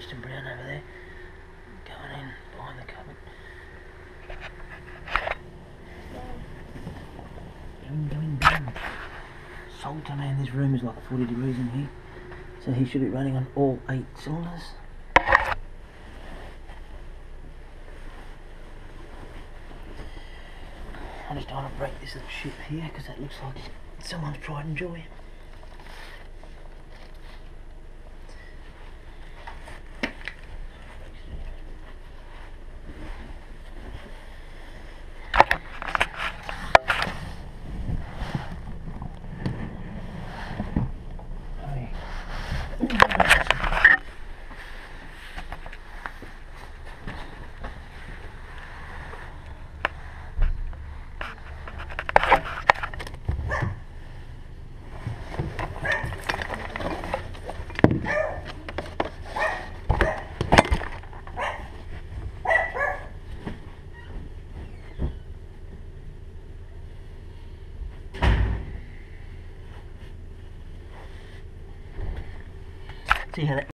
Christian Brown over there, going in behind the cupboard. Going. Salter, man, this room is like 40 degrees in here, so he should be running on all 8 cylinders. I just don't want to break this little ship here because that looks like someone's pride and joy. See how that